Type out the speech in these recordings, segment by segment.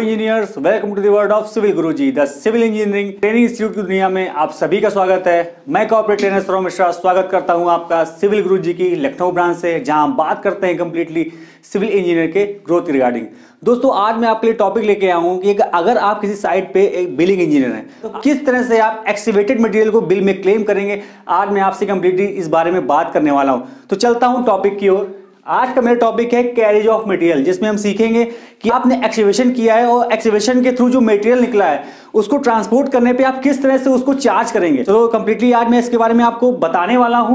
Engineers, welcome to the world of civil Guruji, the civil engineering training institute की दुनिया में आप सभी का स्वागत है। मैं कॉर्पोरेट ट्रेनर सौरभ मिश्रा स्वागत करता हूं आपका सिविल गुरुजी की लखनऊ ब्रांच से, जहां हम बात करते हैं कंप्लीटली सिविल इंजीनियर के ग्रोथ रिगार्डिंग। दोस्तों, आज मैं आपके लिए टॉपिक लेके आया हूं कि अगर आप किसी साइट पे एक बिलिंग इंजीनियर हैं तो किस तरह से आप एक्सीवेटेड मटेरियल को बिल में क्लेम करेंगे। आज मैं आपसे कंप्लीटली इस बारे में बात करने वाला हूं। तो चलता हूं टॉपिक की ओर। आज का मेरा टॉपिक है कैरेज ऑफ मटेरियल, जिसमें हम सीखेंगे कि आपने एक्सीवेशन किया है और एक्सीवेशन के थ्रू जो मटेरियल निकला है उसको ट्रांसपोर्ट करने पे आप किस तरह से उसको चार्ज करेंगे। तो कंप्लीटली आज मैं इसके बारे में आपको बताने वाला हूं।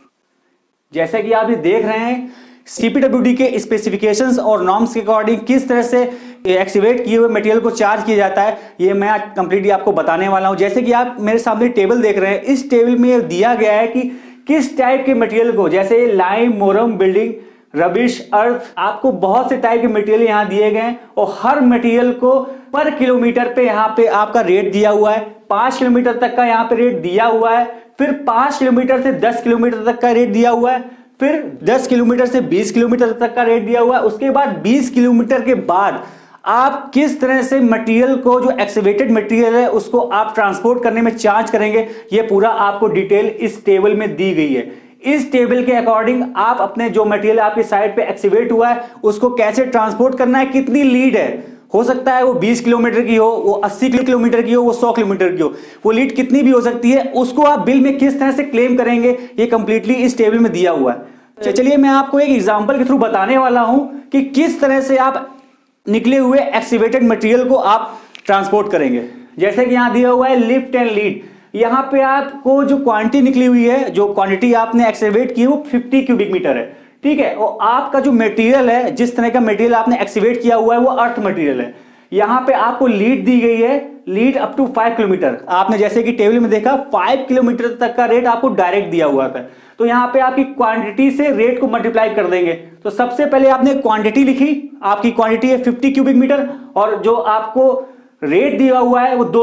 जैसे कि आप ये देख रहे हैं, सीपीडब्ल्यूडी के स्पेसिफिकेशंस और नॉर्म्स के अकॉर्डिंग किस तरह से एक्सीवेट किए हुए मटेरियल को चार्ज किया जाता है, ये मैं आज कंप्लीटली आपको बताने वाला हूं। जैसे कि आप मेरे सामने टेबल देख रहे हैं, इस टेबल में दिया गया है कि किस टाइप के मटेरियल को, जैसे lime, moorum, building, rubbish, earth, आपको बहुत से टाइप के मटेरियल यहाँ दिए गए हैं और हर मटेरियल को पर किलोमीटर पे यहाँ पे आपका रेट दिया हुआ है। 5 किलोमीटर तक का यहाँ पे रेट दिया हुआ है, फिर 5 किलोमीटर से 10 किलोमीटर तक का रेट दिया हुआ है, फिर 10 किलोमीटर से 20 किलोमीटर तक का रेट दिया हुआ है। उसके बाद 20 किलोमीटर के बाद आप किस तरह से मटेरियल को, जो एक्सीवेटेड मटेरियल है, उसको आप ट्रांसपोर्ट करने में चार्ज करेंगे, ये पूरा आपको डिटेल इस टेबल में दी गई है। इस टेबल के अकॉर्डिंग आप अपने जो मटेरियल आपकी साइट पे एक्सीवेट हुआ है उसको कैसे ट्रांसपोर्ट करना है, कितनी लीड है, हो सकता है वो 20 किलोमीटर की हो, वो 80 किलोमीटर की हो, वो 100 किलोमीटर की हो, वो लीड कितनी भी हो सकती है, उसको आप बिल में किस तरह से क्लेम करेंगे, ये कंप्लीटली इस टेबल में दिया हुआ है। चलिए मैं आपको एक एग्जांपल के थ्रू बताने वाला हूं कि किस तरह से आप निकले हुए एक्सीवेटेड मटेरियल को आप ट्रांसपोर्ट करेंगे। जैसे कि यहां दिया हुआ है लिफ्ट एंड लीड। यहां पे आपको जो क्वांटिटी निकली हुई है, जो क्वांटिटी आपने एक्सीवेट की, वो 50 क्यूबिक मीटर है, ठीक है। और आपका जो मटेरियल है, जिस तरह का मटेरियल आपने एक्सीवेट किया हुआ है, वो अर्थ मटेरियल है। यहां पे आपको लीड दी गई है, लीड अप टू 5 किलोमीटर। आपने जैसे कि टेबल में देखा 5 किलोमीटर तक का रेट आपको डायरेक्ट दिया हुआ था। तो यहां पे आपकी क्वांटिटी से रेट को मल्टीप्लाई कर देंगे। तो सबसे पहले आपने क्वांटिटी लिखी, आपकी क्वांटिटी है 50 क्यूबिक मीटर और जो आपको रेट दिया हुआ है वो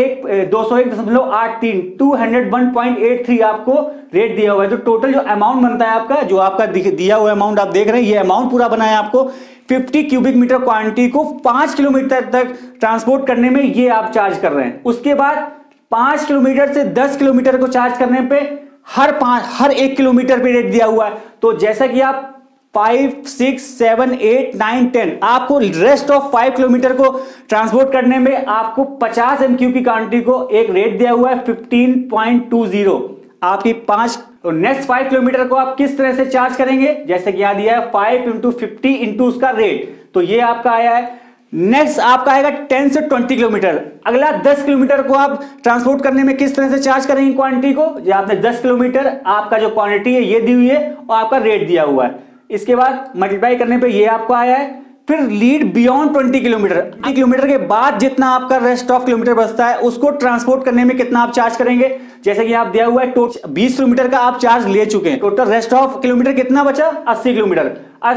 201.83 201.83 आपको रेट दिया हुआ है। तो टोटल जो अमाउंट बनता है आपका, जो आपका दिया हुआ अमाउंट आप देख रहे हैं, ये अमाउंट पूरा बना है आपको 50 क्यूबिक मीटर क्वांटिटी को 5 किलोमीटर तक ट्रांसपोर्ट करने में, ये आप चार्ज कर रहे हैं। उसके बाद 5 किलोमीटर से 10 किलोमीटर को चार्ज करने पे हर 1 किलोमीटर पे रेट दिया हुआ है। तो जैसा कि आप 5, 6, 7, 8, 9, 10 आपको रेस्ट ऑफ 5 किलोमीटर को ट्रांसपोर्ट करने में आपको 50 MQ की क्वांटिटी को एक रेट दिया हुआ है 15.20। आपकी 5 नेक्स्ट 5 किलोमीटर को आप किस तरह से चार्ज करेंगे, जैसे कि यहां दिया है 5 × 50 इंटू उसका रेट, तो ये आपका आया है। नेक्स्ट आपका आएगा 10 से 20 किलोमीटर। अगला 10 किलोमीटर को आप ट्रांसपोर्ट करने में किस तरह से चार्ज करेंगे क्वांटिटी को, आपने 10 किलोमीटर आपका जो क्वांटिटी है ये दी हुई है और आपका रेट दिया हुआ है। इसके बाद मल्टीप्लाई करने पे ये आपको आया है। फिर लीड बियॉन्ड 20 किलोमीटर, 20 किलोमीटर के बाद जितना आपका रेस्ट ऑफ किलोमीटर बचता है उसको ट्रांसपोर्ट करने में कितना आप चार्ज करेंगे। जैसे कि आप दिया हुआ है 20 किलोमीटर का आप चार्ज ले चुके हैं, टोटल रेस्ट ऑफ किलोमीटर कितना बचा, 80 किलोमीटर।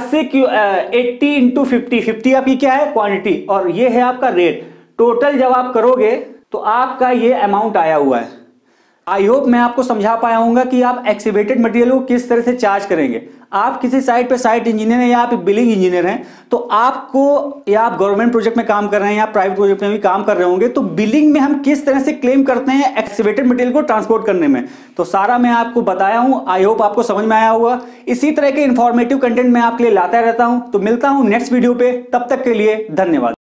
80 इंटू 50 आपकी क्या है, क्वांटिटी, और ये है आपका रेट। टोटल जब आप करोगे तो आपका ये अमाउंट आया हुआ है। आई होप मैं आपको समझा पाया हूंगा कि आप एक्सीवेटेड मटेरियल को किस तरह से चार्ज करेंगे। आप किसी साइट पे साइट इंजीनियर हैं या आप बिलिंग इंजीनियर हैं, तो आपको, या आप गवर्नमेंट प्रोजेक्ट में काम कर रहे हैं या प्राइवेट प्रोजेक्ट में भी काम कर रहे होंगे, तो बिलिंग में हम किस तरह से क्लेम करते हैं एक्सीवेटेड मटेरियल को ट्रांसपोर्ट करने में, तो सारा मैं आपको बताया हूं। आई होप आपको समझ में आया होगा। इसी तरह के इंफॉर्मेटिव कंटेंट मैं आपके लिए लाता रहता हूं। तो मिलता हूं नेक्स्ट वीडियो पे, तब तक के लिए धन्यवाद।